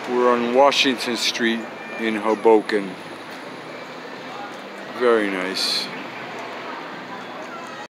We're on Washington Street in Hoboken. Very nice.